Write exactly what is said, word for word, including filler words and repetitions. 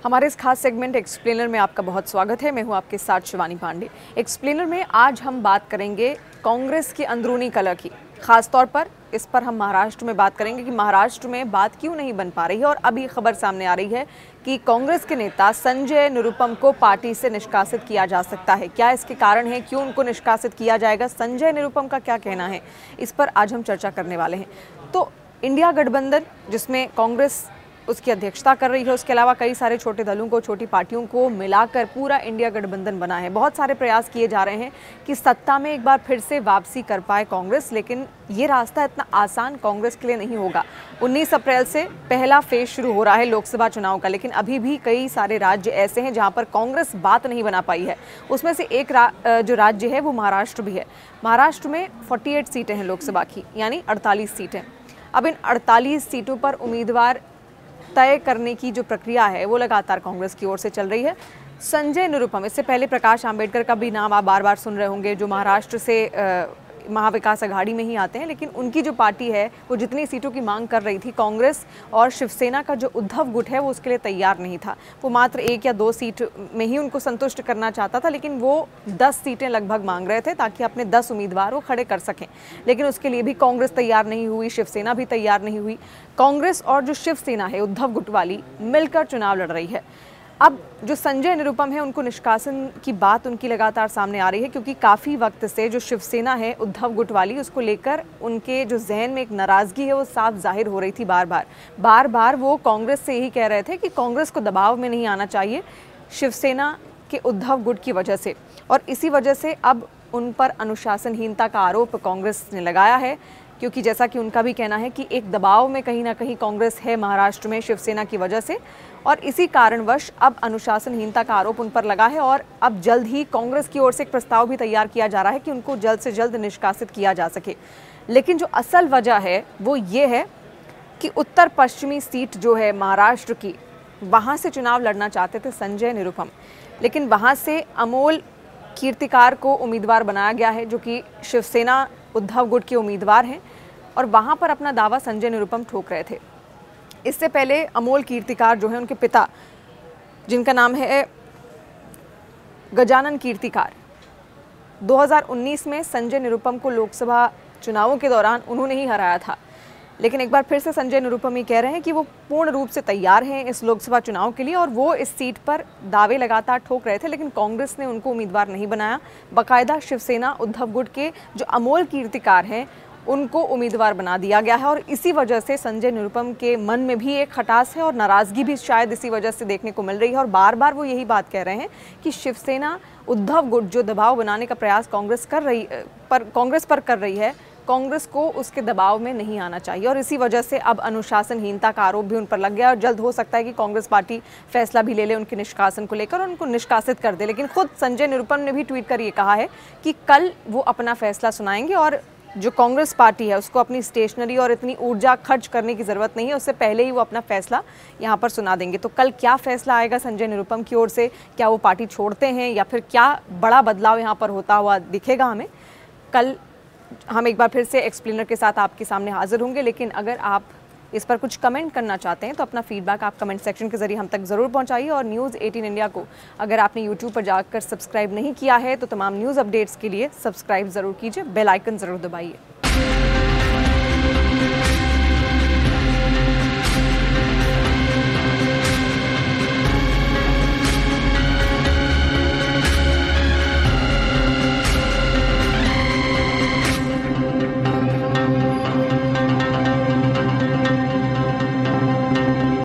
हमारे इस खास सेगमेंट एक्सप्लेनर में आपका बहुत स्वागत है। मैं हूं आपके साथ शिवानी पांडे। एक्सप्लेनर में आज हम बात करेंगे कांग्रेस की अंदरूनी कलह की। खास तौर पर इस पर हम महाराष्ट्र में बात करेंगे कि महाराष्ट्र में बात क्यों नहीं बन पा रही है। और अभी खबर सामने आ रही है कि कांग्रेस के नेता संजय निरुपम को पार्टी से निष्कासित किया जा सकता है। क्या इसके कारण है, क्यों उनको निष्कासित किया जाएगा, संजय निरुपम का क्या कहना है, इस पर आज हम चर्चा करने वाले हैं। तो इंडिया गठबंधन, जिसमें कांग्रेस उसकी अध्यक्षता कर रही है, उसके अलावा कई सारे छोटे दलों को, छोटी पार्टियों को मिलाकर पूरा इंडिया गठबंधन बना है। बहुत सारे प्रयास किए जा रहे हैं कि सत्ता में एक बार फिर से वापसी कर पाए कांग्रेस, लेकिन ये रास्ता इतना आसान कांग्रेस के लिए नहीं होगा। उन्नीस अप्रैल से पहला फेज शुरू हो रहा है लोकसभा चुनाव का, लेकिन अभी भी कई सारे राज्य ऐसे हैं जहां पर कांग्रेस बात नहीं बना पाई है। उसमें से एक रा, जो राज्य है वो महाराष्ट्र भी है। महाराष्ट्र में अड़तालीस सीटें हैं लोकसभा की, यानी अड़तालीस सीटें। अब इन अड़तालीस सीटों पर उम्मीदवार तय करने की जो प्रक्रिया है वो लगातार कांग्रेस की ओर से चल रही है। संजय निरुपम, इससे पहले प्रकाश आंबेडकर का भी नाम आप बार बार सुन रहे होंगे, जो महाराष्ट्र से आ, महाविकास अघाड़ी में ही आते हैं, लेकिन उनकी जो पार्टी है वो जितनी सीटों की मांग कर रही थी, कांग्रेस और शिवसेना का जो उद्धव गुट है वो उसके लिए तैयार नहीं था। वो मात्र एक या दो सीट में ही उनको संतुष्ट करना चाहता था, लेकिन वो दस सीटें लगभग मांग रहे थे ताकि अपने दस उम्मीदवार वो खड़े कर सकें। लेकिन उसके लिए भी कांग्रेस तैयार नहीं हुई, शिवसेना भी तैयार नहीं हुई। कांग्रेस और जो शिवसेना है उद्धव गुट वाली मिलकर चुनाव लड़ रही है। अब जो संजय निरुपम है उनको निष्कासन की बात उनकी लगातार सामने आ रही है, क्योंकि काफ़ी वक्त से जो शिवसेना है उद्धव गुट वाली, उसको लेकर उनके जो जहन में एक नाराज़गी है वो साफ जाहिर हो रही थी। बार बार बार बार वो कांग्रेस से यही कह रहे थे कि कांग्रेस को दबाव में नहीं आना चाहिए शिवसेना के उद्धव गुट की वजह से, और इसी वजह से अब उन पर अनुशासनहीनता का आरोप कांग्रेस ने लगाया है। क्योंकि जैसा कि उनका भी कहना है कि एक दबाव में कहीं ना कहीं कांग्रेस है महाराष्ट्र में शिवसेना की वजह से, और इसी कारणवश अब अनुशासनहीनता का आरोप उन पर लगा है। और अब जल्द ही कांग्रेस की ओर से एक प्रस्ताव भी तैयार किया जा रहा है कि उनको जल्द से जल्द निष्कासित किया जा सके। लेकिन जो असल वजह है वो ये है कि उत्तर पश्चिमी सीट जो है महाराष्ट्र की, वहाँ से चुनाव लड़ना चाहते थे संजय निरुपम, लेकिन वहाँ से अमोल कीर्तिकार को उम्मीदवार बनाया गया है, जो कि शिवसेना उद्धव गुट के उम्मीदवार हैं, और वहाँ पर अपना दावा संजय निरुपम ठोक रहे थे। इससे पहले अमोल कीर्तिकार जो है, उनके पिता जिनका नाम है गजानन कीर्तिकार, दो हज़ार उन्नीस में संजय निरुपम को लोकसभा चुनावों के दौरान उन्होंने ही हराया था। लेकिन एक बार फिर से संजय निरुपम ये कह रहे हैं कि वो पूर्ण रूप से तैयार हैं इस लोकसभा चुनाव के लिए, और वो इस सीट पर दावे लगातार ठोक रहे थे, लेकिन कांग्रेस ने उनको उम्मीदवार नहीं बनाया। बाकायदा शिवसेना उद्धव गुट के जो अमोल कीर्तिकार हैं उनको उम्मीदवार बना दिया गया है, और इसी वजह से संजय निरुपम के मन में भी एक खटास है और नाराज़गी भी शायद इसी वजह से देखने को मिल रही है। और बार बार वो यही बात कह रहे हैं कि शिवसेना उद्धव गुट जो दबाव बनाने का प्रयास कांग्रेस कर रही पर कांग्रेस पर कर रही है, कांग्रेस को उसके दबाव में नहीं आना चाहिए, और इसी वजह से अब अनुशासनहीनता का आरोप भी उन पर लग गया। और जल्द हो सकता है कि कांग्रेस पार्टी फैसला भी ले ले उनके निष्कासन को लेकर और उनको निष्कासित कर दे। लेकिन खुद संजय निरुपम ने भी ट्वीट कर ये कहा है कि कल वो अपना फैसला सुनाएंगे, और जो कांग्रेस पार्टी है उसको अपनी स्टेशनरी और इतनी ऊर्जा खर्च करने की ज़रूरत नहीं है, उससे पहले ही वो अपना फैसला यहाँ पर सुना देंगे। तो कल क्या फैसला आएगा संजय निरुपम की ओर से, क्या वो पार्टी छोड़ते हैं या फिर क्या बड़ा बदलाव यहाँ पर होता हुआ दिखेगा हमें, कल हम एक बार फिर से एक्सप्लेनर के साथ आपके सामने हाजिर होंगे। लेकिन अगर आप इस पर कुछ कमेंट करना चाहते हैं तो अपना फीडबैक आप कमेंट सेक्शन के जरिए हम तक ज़रूर पहुंचाइए। और न्यूज़ अठारह इंडिया को अगर आपने यूट्यूब पर जाकर सब्सक्राइब नहीं किया है तो तमाम न्यूज़ अपडेट्स के लिए सब्सक्राइब ज़रूर कीजिए, बेल आइकन ज़रूर दबाइए।